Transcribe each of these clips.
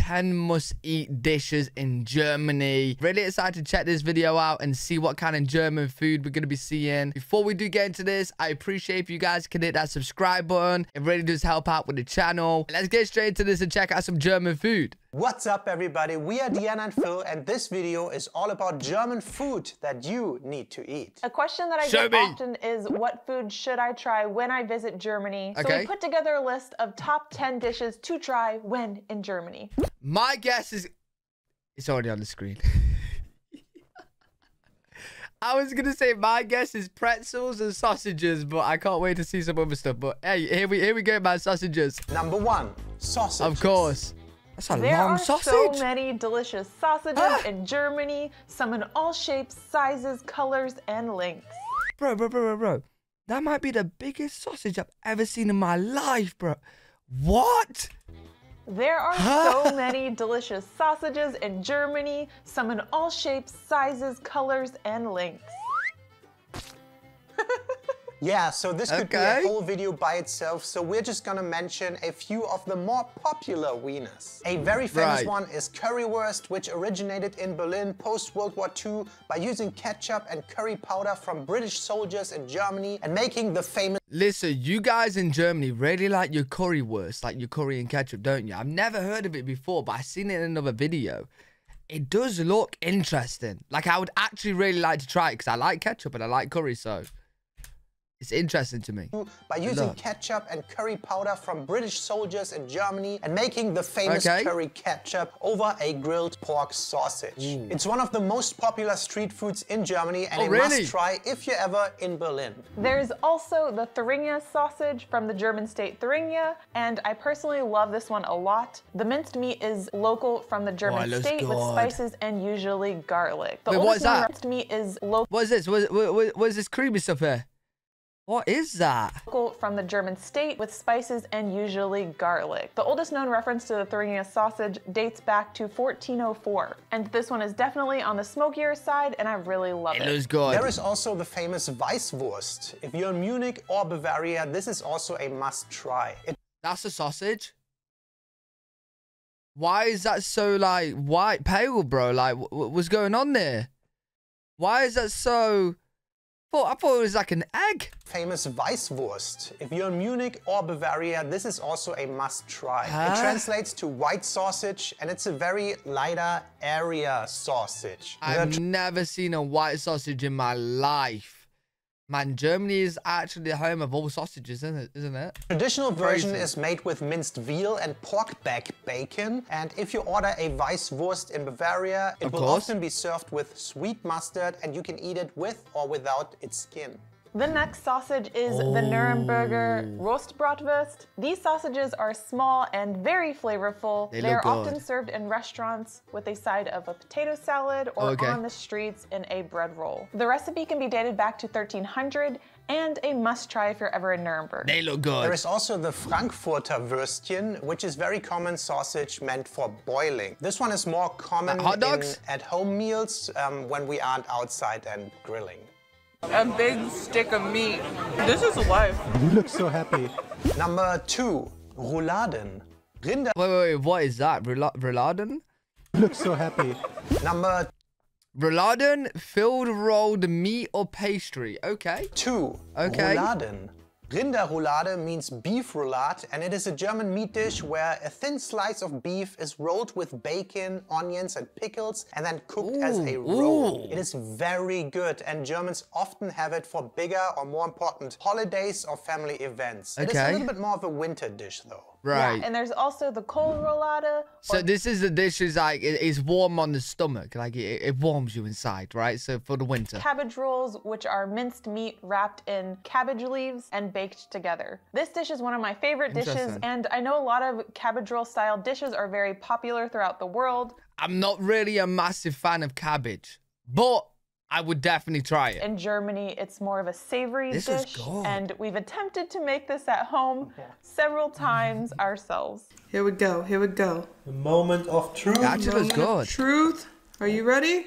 10 must-eat dishes in Germany. Really excited to check this video out and see what kind of German food we're going to be seeing. Before we do get into this, I appreciate if you guys can hit that subscribe button. It really does help out with the channel. Let's get straight into this and check out some German food. What's up, everybody? We are Deanna and Phil, and this video is all about German food that you need to eat. A question that I get often is, what food should I try when I visit Germany? So we put together a list of top 10 dishes to try when in Germany. My guess is... It's already on the screen. I was going to say my guess is pretzels and sausages, but I can't wait to see some other stuff. But hey, here we go, man. Sausages. Number 1, sausage. Of course. That's a there long are sausage. So many delicious sausages in Germany, some in all shapes, sizes, colors, and lengths. Bro. That might be the biggest sausage I've ever seen in my life, bro. What? There are so many delicious sausages in Germany, some in all shapes, sizes, colors, and lengths. Yeah, so this could be a whole video by itself, so we're just gonna mention a few of the more popular wieners. A very famous one is currywurst, which originated in Berlin post-World War II by using ketchup and curry powder from British soldiers in Germany and making the famous... Listen, you guys in Germany really like your currywurst, like your curry and ketchup, don't you? I've never heard of it before, but I've seen it in another video. It does look interesting. Like, I would actually really like to try it because I like ketchup and I like curry, so... It's interesting to me. By using ketchup and curry powder from British soldiers in Germany and making the famous curry ketchup over a grilled pork sausage. It's one of the most popular street foods in Germany and a must try if you're ever in Berlin. There's also the Thuringia sausage from the German state Thuringia, and I personally love this one a lot. The minced meat is local from the German state with spices and usually garlic. The what is that? Minced meat is local. What is this? What is this creamy stuff here? What is that? From the German state with spices and usually garlic. The oldest known reference to the Thuringia sausage dates back to 1404. And this one is definitely on the smokier side, and I really love it. It looks good. There is also the famous Weißwurst. If you're in Munich or Bavaria, this is also a must try. That's a sausage? Why is that so, like, white pale, bro? Like, what's going on there? Why is that so... I thought it was like an egg. Famous Weißwurst. If you're in Munich or Bavaria, this is also a must try. It translates to white sausage, and it's a very lighter area sausage. I've never seen a white sausage in my life. Man, Germany is actually the home of all sausages, isn't it? Traditional version is made with minced veal and pork back bacon. And if you order a Weißwurst in Bavaria, it will often be served with sweet mustard, and you can eat it with or without its skin. The next sausage is the Nürnberger Rostbratwurst. These sausages are small and very flavorful. They're often served in restaurants with a side of a potato salad or on the streets in a bread roll. The recipe can be dated back to 1300 and a must-try if you're ever in Nuremberg. They look good. There is also the Frankfurter Würstchen, which is very common sausage meant for boiling. This one is more common in at-home meals when we aren't outside and grilling. A big stick of meat. This is life. You look so happy. Number 2, Rouladen. Wait, what is that? Rouladen? You look so happy. Number Rouladen, filled rolled meat or pastry. 2, Rouladen. Rinderroulade means beef roulade, and it is a German meat dish where a thin slice of beef is rolled with bacon, onions, and pickles, and then cooked as a roll. It is very good, and Germans often have it for bigger or more important holidays or family events. It is a little bit more of a winter dish, though. Right. Yeah, and there's also the Kohlroulade. So this is the dish is like, it's warm on the stomach. Like it warms you inside, right? So for the winter. Cabbage rolls, which are minced meat wrapped in cabbage leaves and baked together. This dish is one of my favorite dishes, and I know a lot of cabbage roll style dishes are very popular throughout the world. I'm not really a massive fan of cabbage, but I would definitely try it. In Germany, it's more of a savory dish, and we've attempted to make this at home several times ourselves. Here we go, here we go. The moment of truth. It actually looks good. Truth. Are you ready?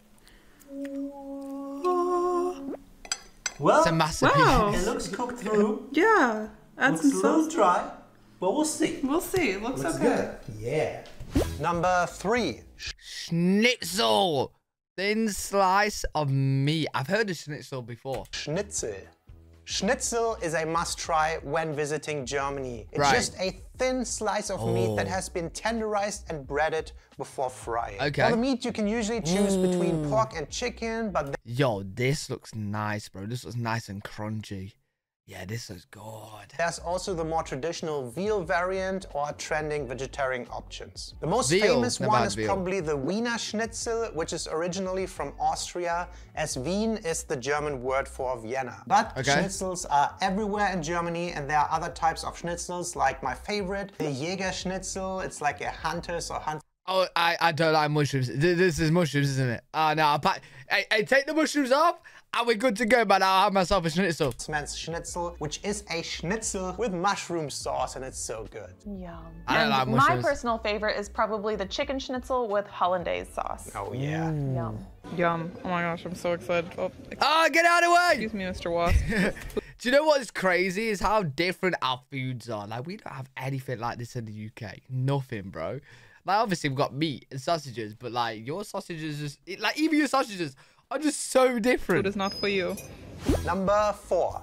Well, it's a massive piece. It looks cooked through. Yeah, add some sauce. Dry, but we'll see. We'll see, it looks okay. Good. Yeah. Number 3. Schnitzel. Thin slice of meat. I've heard of schnitzel before. Schnitzel. Schnitzel is a must-try when visiting Germany. It's Right. just a thin slice of meat that has been tenderized and breaded before frying. Okay. For the meat, you can usually choose between pork and chicken, but Yo, this looks nice, bro. This looks nice and crunchy. Yeah, this looks good. there's also the more traditional veal variant or trending vegetarian options. The most Veal, famous never one had is veal. probably the Wiener Schnitzel, which is originally from Austria, as Wien is the German word for Vienna. But Okay. schnitzels are everywhere in Germany, and there are other types of schnitzels, like my favorite, the Jäger Schnitzel. It's like a hunter's or hunt. Oh, I don't like mushrooms. This is mushrooms, isn't it? Oh, no. Hey, take the mushrooms off, and we're good to go, man. I'll have myself a schnitzel. Man's Schnitzel, which is a schnitzel with mushroom sauce, and it's so good. Yum. I don't like And my mushrooms. personal favorite is probably the chicken schnitzel with hollandaise sauce. Oh yeah. Yum. Yum. Oh my gosh, I'm so excited. Oh, Oh, get out of the way! excuse me, Mr. Wasp. Do you know what's crazy is how different our foods are. Like, we don't have anything like this in the UK. Nothing, bro. Like, obviously, we've got meat and sausages, but, like, your sausages just... Like, even your sausages are just so different. Food is not for you. Number 4.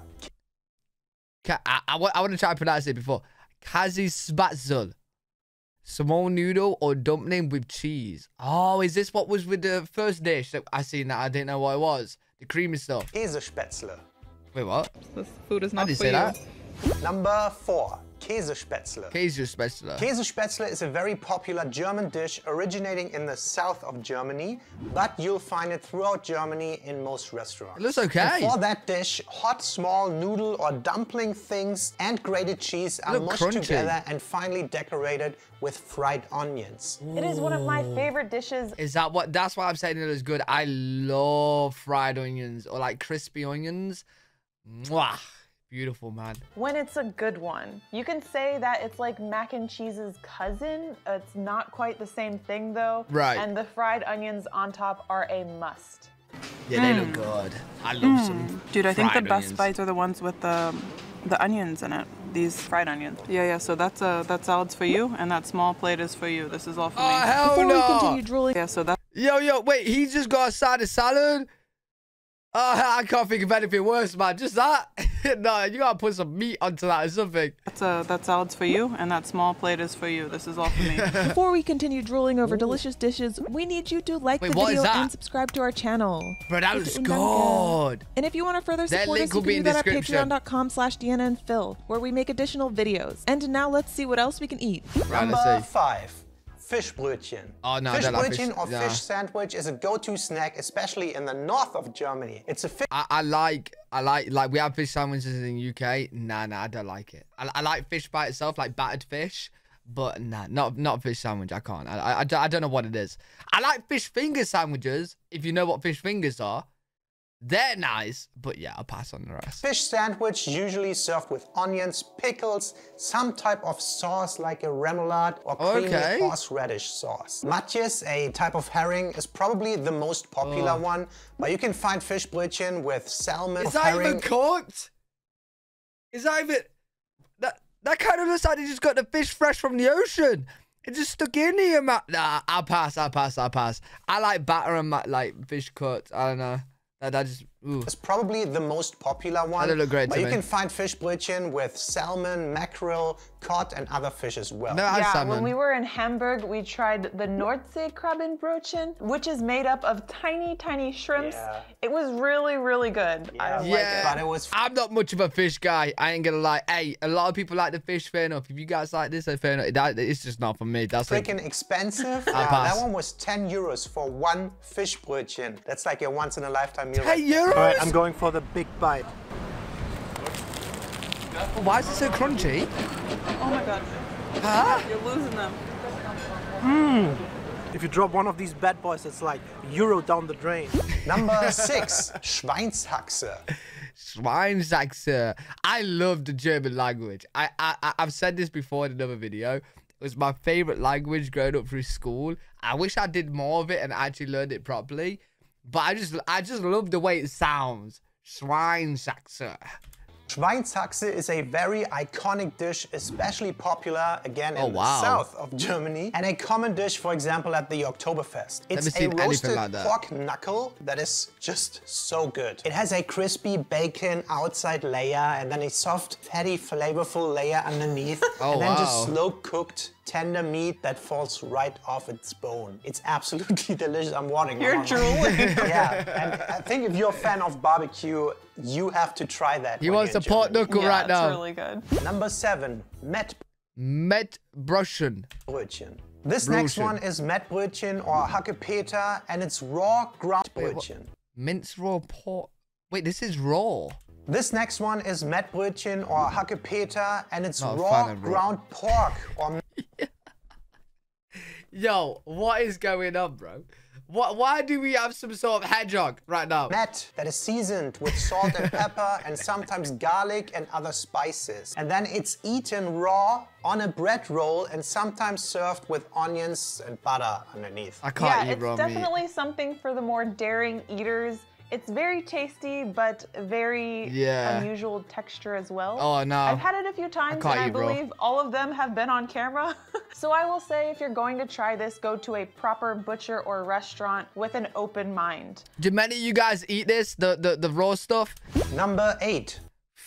I want to try and pronounce it before. Käsespätzle. Small noodle or dumpling with cheese. Oh, is this what was with the first dish that I seen that I didn't know what it was? The creamy stuff. Käsespätzle. Wait, what? This food is How not do you for say you. that? Number 4. Käsespätzle. Käsespätzle. Käsespätzle is a very popular German dish originating in the south of Germany, but you'll find it throughout Germany in most restaurants. It looks okay. For that dish, hot small noodle or dumpling things and grated cheese are Look mushed crunchy. together and finally decorated with fried onions. It is one of my favorite dishes. Is that what? That's why I'm saying it is good. I love fried onions or like crispy onions. Mwah. Beautiful, man. When it's a good one. You can say that it's like mac and cheese's cousin. It's not quite the same thing though. Right. And the fried onions on top are a must. Yeah, they look good. I love some. Dude, I think the fried best onions. bites are the ones with the onions in it. These fried onions. Yeah. So that salad's for you, and that small plate is for you. This is all for Oh, me. hell Before we no. continue drooling, Yeah. So that. Yo, wait. He just got a side of salad? Oh, I can't think of anything worse, man. Just that? No, you gotta put some meat onto that or something. That salad's for you, and that small plate is for you. This is all for me. before we continue drooling over delicious dishes, we need you to like Wait, the what is video that? and subscribe to our channel. Bro, that It's looks Undanka. good. And if you want to further That support link us, will you be can in do that at description. patreon.com/Deanna and Phil, where we make additional videos. And now let's see what else we can eat. Right, Number let's see. 5. Fischbrötchen. Oh, no, I don't like Fischbrötchen fish. or Nah. fish sandwich is a go-to snack, especially in the north of Germany. It's a fish I like we have fish sandwiches in the UK. Nah, I don't like it. I like fish by itself, like battered fish, but nah, not fish sandwich. I can't. I don't know what it is. I like fish finger sandwiches. If you know what fish fingers are, they're nice. But yeah, I'll pass on the rest. fish sandwich, usually served with onions, pickles, some type of sauce like a remoulade or creamy Okay. horseradish sauce. Matjes, a type of herring, is probably the most popular one, but you can find Fischbrötchen with salmon, Is that herring. even cooked? Is that even that kind of looks like they just got the fish fresh from the ocean? It just stuck in here, man. Nah, I'll pass. I like batter and like fish cooked. I don't know. That just ooh. Is probably the most popular one, That look great but to you me. can find Fischbrötchen with salmon, mackerel, cod, and other fish as well. No, I had Yeah, salmon. when we were in Hamburg, we tried the Nordseekrabbenbrötchen, which is made up of tiny, tiny shrimps. Yeah. It was really, really good. I like Yeah, it. But it was I'm not much of a fish guy. I ain't gonna lie. Hey, a lot of people like the fish. Fair enough. If you guys like this, then fair enough. It's just not for me. That's like, freaking expensive. pass. That one was 10 euros for one Fischbrötchen. That's like a once-in-a-lifetime meal. hey, euros. All right, I'm going for the big bite. Why is it so crunchy? Oh my God. Huh? You're losing them. If you drop one of these bad boys, it's like euro down the drain. Number 6, Schweinshaxe. Schweinshaxe. I love the German language. I've said this before in another video. It was my favorite language growing up through school. I wish I did more of it and actually learned it properly. But I just love the way it sounds. Schweinshaxe. Schweinshaxe is a very iconic dish, especially popular, again, in the south of Germany, and a common dish, for example, at the Oktoberfest. It's a roasted pork knuckle that is just so good. It has a crispy bacon outside layer and then a soft, fatty, flavorful layer underneath, and then just slow-cooked tender meat that falls right off its bone. It's absolutely delicious. I'm watering. You're drooling. Yeah, and I think if you're a fan of barbecue, you have to try that. He wants a pork knuckle right now. It's really good. Number 7, Mettbrötchen. This next one is Mettbrötchen or Hackepeter, and it's raw ground brötchen. Minced raw pork. Wait, this is raw. This next one is Mettbrötchen or Hackepeter, and it's raw ground pork or. Yo, what is going on, bro? Why do we have some sort of hedgehog right now? Met that is seasoned with salt and pepper and sometimes garlic and other spices. And then it's eaten raw on a bread roll and sometimes served with onions and butter underneath. I can't eat raw meat. It's definitely something for the more daring eaters. It's very tasty, but very unusual texture as well. Oh, no. I've had it a few times, and I believe all of them have been on camera. So I will say, if you're going to try this, go to a proper butcher or restaurant with an open mind. Do many of you guys eat this, the raw stuff? Number 8.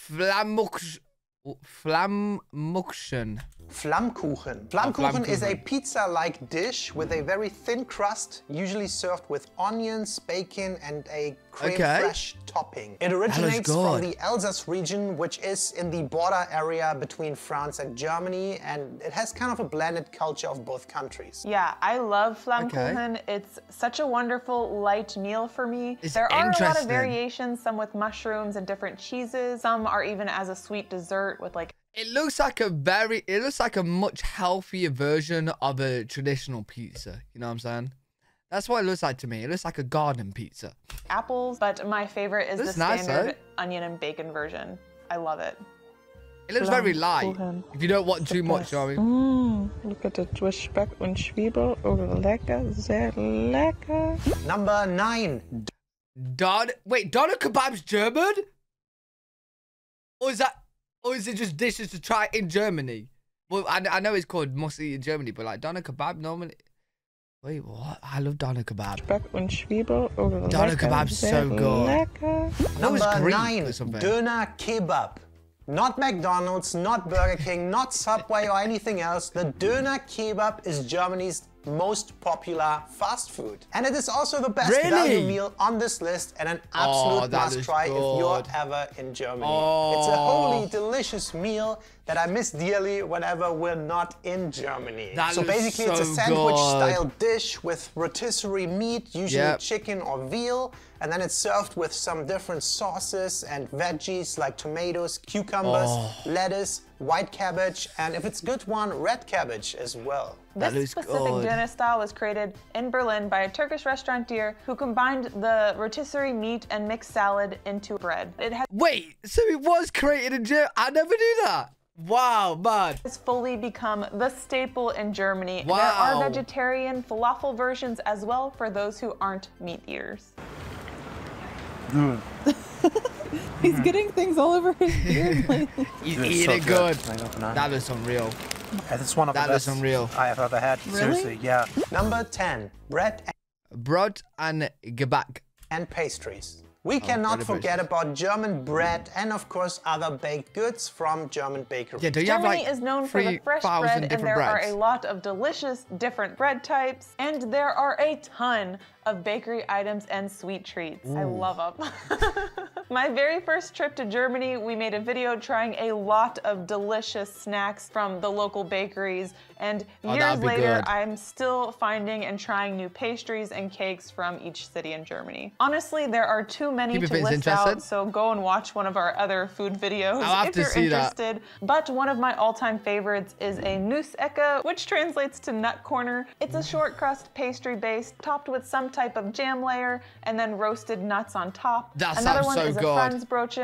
Flammkuchen. Flammkuchen is a pizza-like dish with a very thin crust, usually served with onions, bacon, and a creme fraiche topping. It originates from the Alsace region, which is in the border area between France and Germany, and it has kind of a blended culture of both countries. Yeah, I love Flammkuchen. It's such a wonderful light meal for me. There are a lot of variations, some with mushrooms and different cheeses. Some are even as a sweet dessert with like. It looks like a much healthier version of a traditional pizza. You know what I'm saying? That's what it looks like to me. It looks like a garden pizza. Apples, but my favorite is the standard onion and bacon version. I love it. It looks very light. If you don't want too much, I mean. Look at it with Speck und Zwiebel. Oh, lecker, sehr lecker. Number 9. Wait, Doner Kebab's German? Or is it just dishes to try in Germany? Well, I know it's called must eat in Germany, but like Doner Kebab normally. Wait, what? I love Doner Kebab. Speck und Zwiebel. Oh, Doner Kebab's so good. Lecker. Number 9. Döner Kebab. Not McDonald's, not Burger King, not Subway or anything else. The Döner Kebab is Germany's most popular fast food. And it is also the best value meal on this list and an absolute must try if you're ever in Germany. It's a wholly delicious meal that I miss dearly whenever we're not in Germany. So basically it's a sandwich-style dish with rotisserie meat, usually chicken or veal, and then it's served with some different sauces and veggies like tomatoes, cucumbers, lettuce, white cabbage, and if it's good one, red cabbage as well. This specific dinner style was created in Berlin by a Turkish restaurateur who combined the rotisserie meat and mixed salad into bread. Wait, so it was created in Germany? I never knew that. Wow, man. It's fully become the staple in Germany. Wow. There are vegetarian falafel versions as well for those who aren't meat eaters. He's getting things all over his beard lately. He's eating good. That is unreal. That's one of the best I have ever had. Really? Seriously, yeah. Number 10. Bread and Gebäck. And pastries. We cannot forget about German bread and, of course, other baked goods from German bakeries. Yeah, Germany is known for the fresh bread, and there are a lot of delicious different bread types, and there are a ton of bakery items and sweet treats. I love them. My very first trip to Germany, we made a video trying a lot of delicious snacks from the local bakeries, and years later, I'm still finding and trying new pastries and cakes from each city in Germany. Honestly, there are too many to list out, so go and watch one of our other food videos if you're interested. But one of my all-time favorites is a Nussecke, which translates to nut corner. It's a short crust pastry base topped with some type of jam layer and then roasted nuts on top. That Another sounds one so is a good. Franzbrötchen.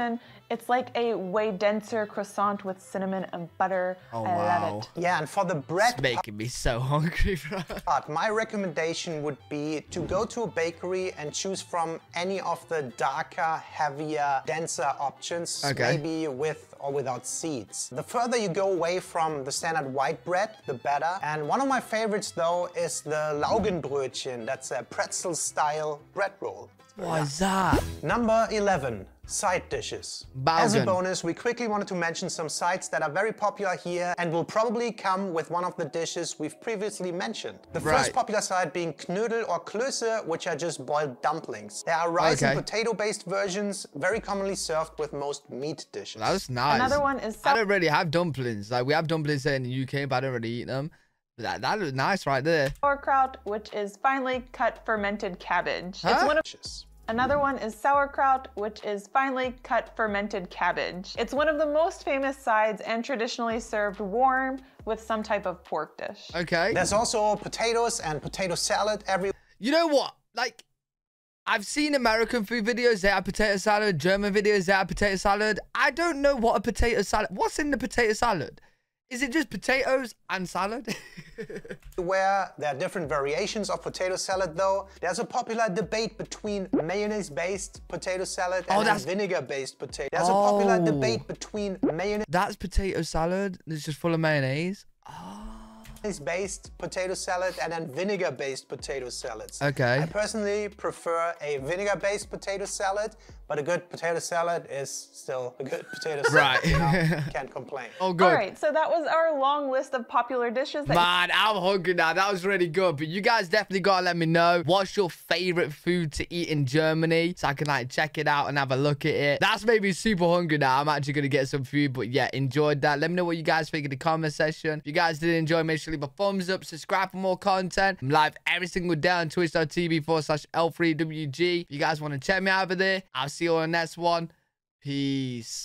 It's like a way denser croissant with cinnamon and butter. Oh, I love it. Yeah, and for the bread It's making me so hungry, bro. part, my recommendation would be to go to a bakery and choose from any of the darker, heavier, denser options, maybe with or without seeds. The further you go away from the standard white bread, the better. And one of my favorites though is the Laugenbrötchen. That's a pretzel-style bread roll. What is that? Number 11, side dishes. As a bonus, we quickly wanted to mention some sides that are very popular here and will probably come with one of the dishes we've previously mentioned. The first popular side being Knödel or Klöße, which are just boiled dumplings. There are rice and potato-based versions, very commonly served with most meat dishes. That's nice. Another one is... I don't really have dumplings. Like, we have dumplings here in the UK, but I don't really eat them. But that looks nice right there. Sauerkraut, which is finely cut fermented cabbage. It's one of... Another one is sauerkraut, which is finely cut fermented cabbage. It's one of the most famous sides and traditionally served warm with some type of pork dish. Okay. There's also potatoes and potato salad every... You know what? Like, I've seen American food videos, they have potato salad. German videos, they have potato salad. I don't know what a potato salad... What's in the potato salad? Is it just potatoes and salad? Where there are different variations of potato salad though. There's a popular debate between mayonnaise-based potato salad and vinegar-based potato. There's a popular debate between mayonnaise... That's potato salad. It's just full of mayonnaise. Based potato salad and then vinegar-based potato salads. Okay. I personally prefer a vinegar-based potato salad, but a good potato salad is still a good potato salad. Right. You know, can't complain. Oh, good. All right, so that was our long list of popular dishes. Man, I'm hungry now. That was really good. But you guys definitely got to let me know what's your favorite food to eat in Germany so I can like check it out and have a look at it. That's made me super hungry now. I'm actually going to get some food. But yeah, enjoyed that. Let me know what you guys think in the comment section. If you guys did enjoy, make sure to leave a thumbs up, subscribe for more content. I'm live every single day on twitch.tv/L3WG. If you guys want to check me out over there, I'll see you on the next one. Peace.